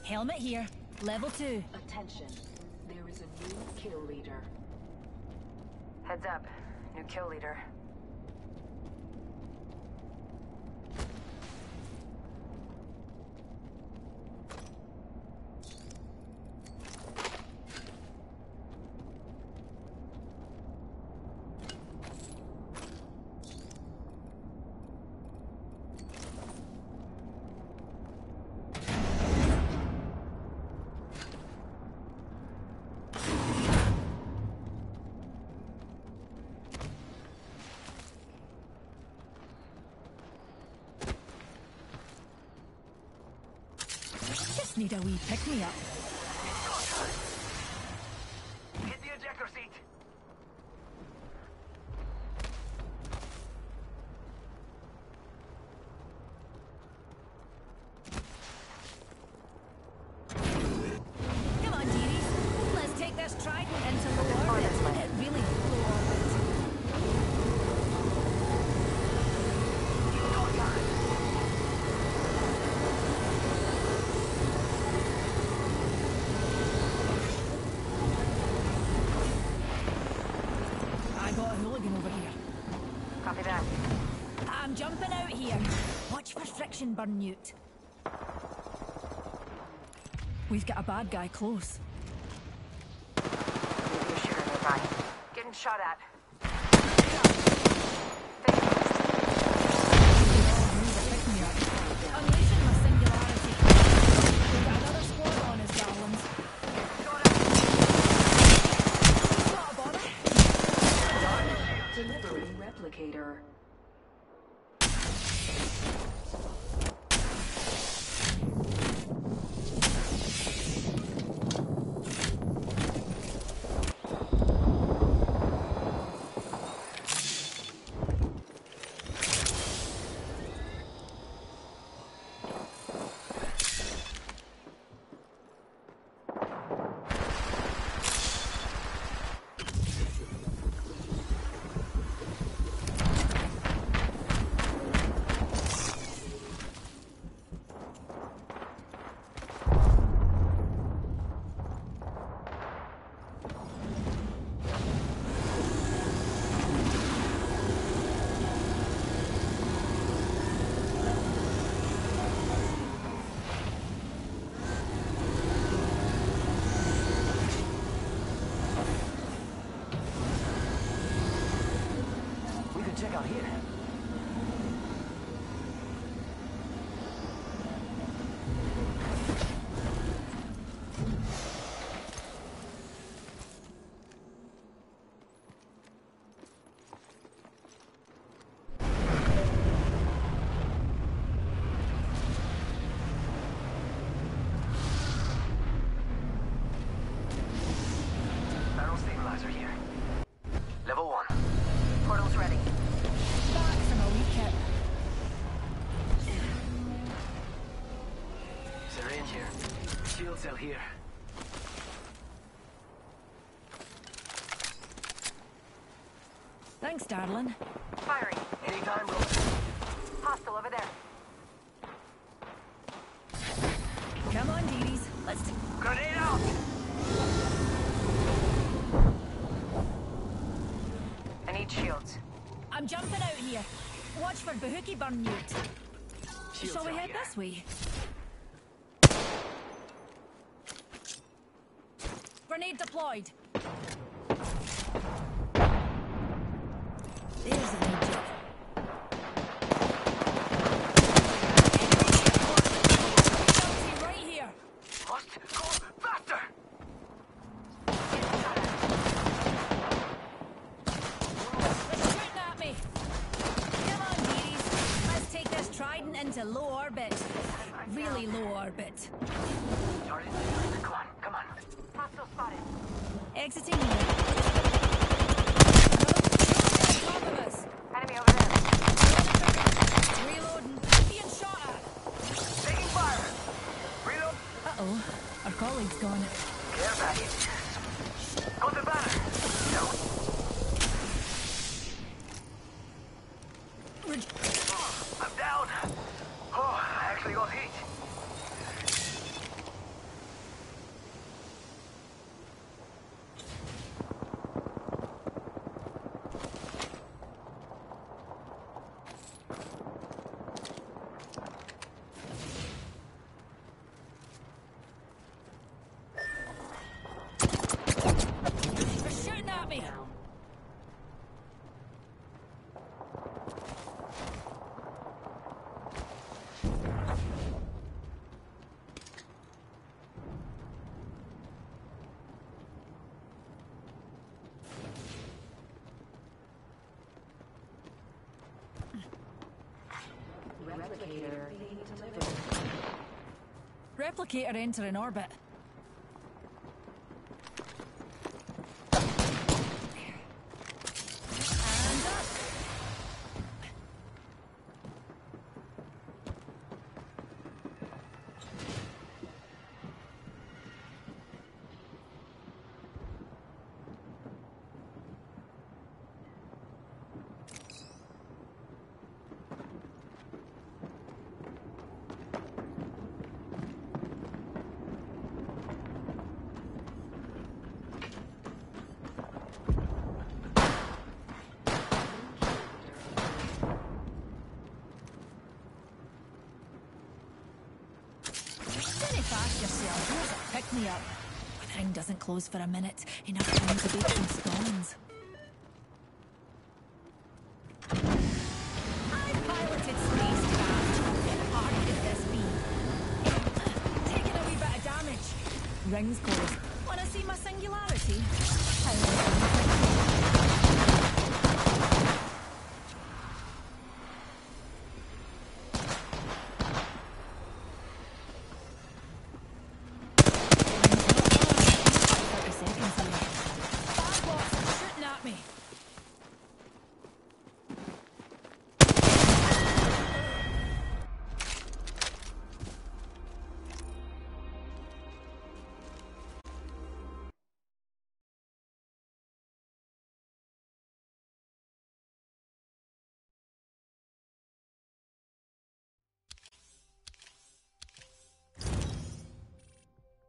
Helmet here. Level 2. Attention. There is a new kill leader. Heads up. New kill leader. Need a wee pick-me-up. Hit the ejector seat. Come on, dearies. Let's take this trident into low orbit. It really low orbit. I'm jumping out here. Watch for friction burn, Newt. We've got a bad guy close. Maybe a shooter nearby. Getting shot at. Unleashing my singularity. We've got another squad on us, darlings. Not a bother. Delivering replicator. Check out here. Barrel stabilizer here. Level 1. Portal's ready. Back from a wee kip. Syringe here. Shield cell here. Thanks, darling. Firing. Anytime, bro. Hostile over there. Come on, dearies. Let's do... Grenade out! I need shields. I'm jumping out here. Watch for Bahookie burn, Newt. Shield Shall we cell head here. this way? Grenade deployed. There's an agent. Right here. Must go faster! It's shooting at me. Come on, dearies. Let's take this trident into low orbit. Really low orbit. Charlie, come on. Hostile spotted. Exiting here. Another on top of us. Enemy over there. Reloading. Being shot at. Taking fire! Reload! Uh-oh. Our colleague's gone. Care package. Got the banner! No. I'm down! Oh, I actually got hit. replicator entering orbit. And up. Don't fast yourself. Here's a pick-me-up. The ring doesn't close for a minute. Enough time to bake some scones. I've piloted spacecraft. How hard could this be? Taking a wee bit of damage. Rings closed. Wanna see my singularity? How